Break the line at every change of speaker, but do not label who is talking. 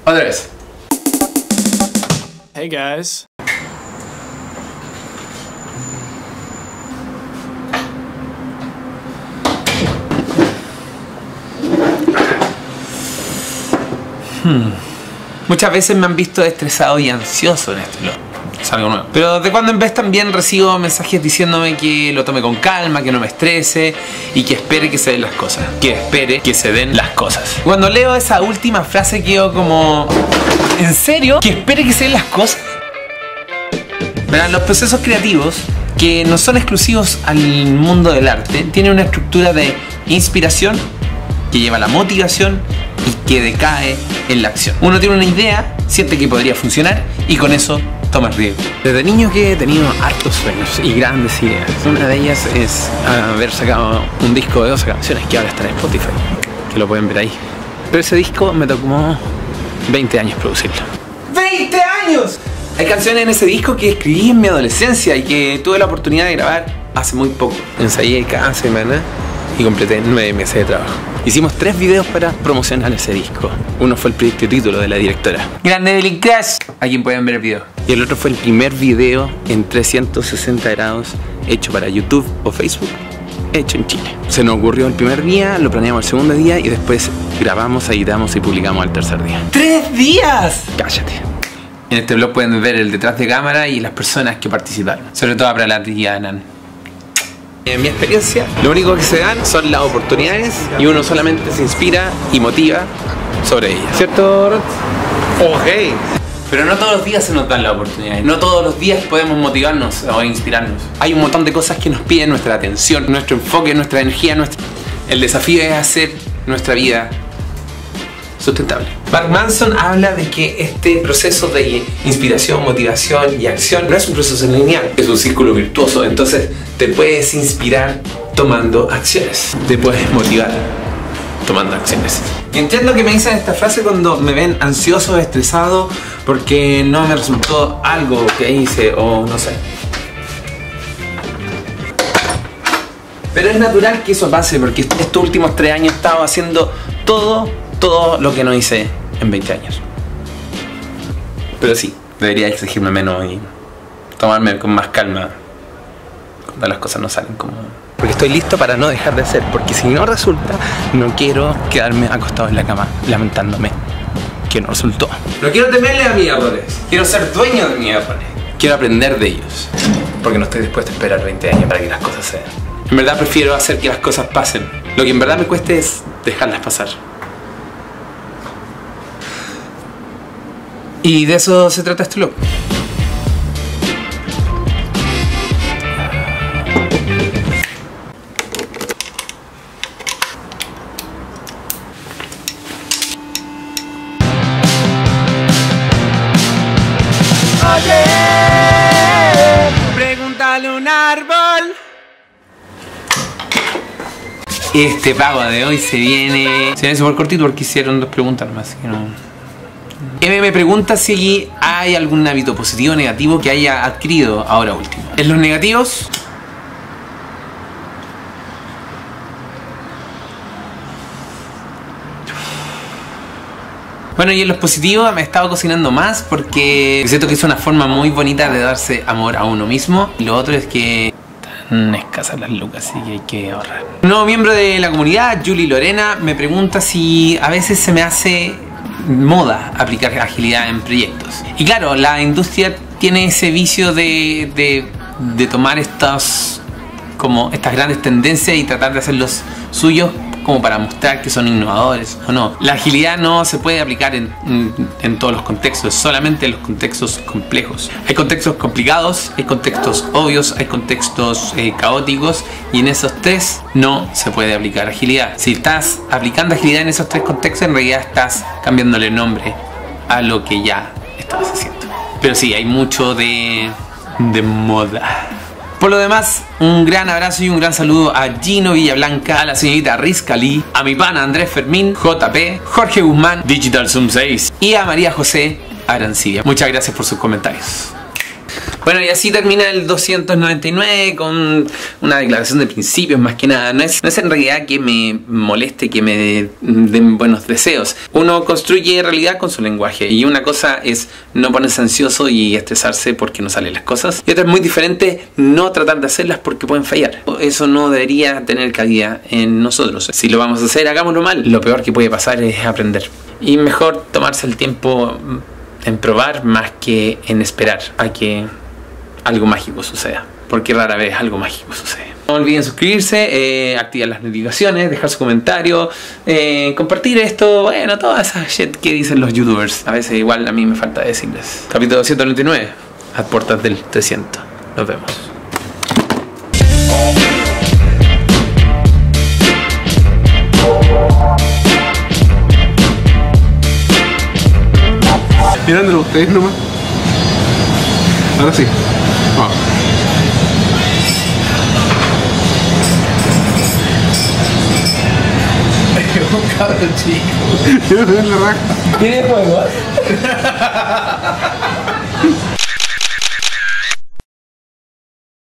Otra vez.
Hey guys.
Muchas veces me han visto estresado y ansioso en este vlog. Es algo nuevo. Pero de cuando en vez también recibo mensajes diciéndome que lo tome con calma, que no me estrese y que espere que se den las cosas. Que espere que se den las cosas. Cuando leo esa última frase quedo como... ¿En serio? ¿Que espere que se den las cosas? Verán, los procesos creativos, que no son exclusivos al mundo del arte, tienen una estructura de inspiración que lleva a la motivación y que decae en la acción. Uno tiene una idea, siente que podría funcionar y con eso toma el riesgo. Desde niño que he tenido hartos sueños y grandes ideas. Una de ellas es haber sacado un disco de 12 canciones que ahora está en Spotify, que lo pueden ver ahí. Pero ese disco me tomó 20 años producirlo. ¡20 años! Hay canciones en ese disco que escribí en mi adolescencia y que tuve la oportunidad de grabar hace muy poco. Ensayé cada semana y completé 9 meses de trabajo. Hicimos 3 videos para promocionar ese disco. Uno fue el proyecto título de la directora, Grande Devil Crash, a quien pueden ver el video. Y el otro fue el primer video en 360 grados hecho para YouTube o Facebook, hecho en Chile. Se nos ocurrió el primer día, lo planeamos el segundo día y después grabamos, editamos y publicamos el tercer día. ¡3 días! Cállate. En este vlog pueden ver el detrás de cámara y las personas que participaron, sobre todo a Pralat y a Anan. En mi experiencia, lo único que se dan son las oportunidades y uno solamente se inspira y motiva sobre ellas. ¿Cierto? Ok. Pero no todos los días se nos dan las oportunidades, no todos los días podemos motivarnos o inspirarnos. Hay un montón de cosas que nos piden nuestra atención, nuestro enfoque, nuestra energía, El desafío es hacer nuestra vida sustentable. Mark Manson habla de que este proceso de inspiración, motivación y acción no es un proceso lineal, es un círculo virtuoso. Entonces te puedes inspirar tomando acciones, te puedes motivar tomando acciones. Y entiendo que me dicen esta frase cuando me ven ansioso, estresado porque no me resultó algo que hice o no sé. Pero es natural que eso pase porque estos últimos 3 años he estado haciendo todo lo que no hice en 20 años. Pero sí, debería exigirme menos y tomarme con más calma cuando las cosas no salen como... Porque estoy listo para no dejar de hacer, porque si no resulta, no quiero quedarme acostado en la cama lamentándome que no resultó. No quiero temerle a mis errores, quiero ser dueño de mis errores. Quiero aprender de ellos, porque no estoy dispuesto a esperar 20 años para que las cosas se den. En verdad prefiero hacer que las cosas pasen. Lo que en verdad me cueste es dejarlas pasar. Y de eso se trata este vlog.
Oye, pregúntale a un árbol.
Este pago de hoy se viene súper cortito porque hicieron 2 preguntas más, así que no... M me pregunta si hay algún hábito positivo o negativo que haya adquirido ahora último. En los negativos, bueno, y en los positivos me he estado cocinando más porque siento que es una forma muy bonita de darse amor a uno mismo. Y lo otro es que están escasas las lucas, así que hay que ahorrar. Un nuevo miembro de la comunidad, Julie Lorena, me pregunta si a veces se me hace moda aplicar agilidad en proyectos. Y claro, la industria tiene ese vicio de tomar estas grandes tendencias y tratar de hacerlos suyos como para mostrar que son innovadores o no. La agilidad no se puede aplicar en todos los contextos, solamente en los contextos complejos. Hay contextos complicados, hay contextos obvios, hay contextos caóticos, y en esos 3 no se puede aplicar agilidad. Si estás aplicando agilidad en esos 3 contextos, en realidad estás cambiándole nombre a lo que ya estabas haciendo. Pero sí, hay mucho de moda. Por lo demás, un gran abrazo y un gran saludo a Gino Villablanca, a la señorita Riz Cali, a mi pana Andrés Fermín, JP, Jorge Guzmán, Digital Zoom 6 y a María José Arancibia. Muchas gracias por sus comentarios. Bueno, y así termina el 299 con una declaración de principios más que nada. No es en realidad que me moleste, que me den buenos deseos. Uno construye realidad con su lenguaje, y una cosa es no ponerse ansioso y estresarse porque no salen las cosas, y otra es muy diferente no tratar de hacerlas porque pueden fallar. Eso no debería tener cabida en nosotros. Si lo vamos a hacer, hagámoslo mal. Lo peor que puede pasar es aprender, y mejor tomarse el tiempo en probar más que en esperar a que algo mágico suceda, porque rara vez algo mágico sucede. No olviden suscribirse, activar las notificaciones, dejar su comentario, compartir esto, bueno, toda esa shit que dicen los youtubers. A veces igual a mí me falta decirles. Capítulo 299, a puertas del 300. Nos vemos.
Mirándolo ustedes nomás. Ahora sí. Vamos.
Un cabrón chico.
Yo me doy la raja.
¿Tiene juego?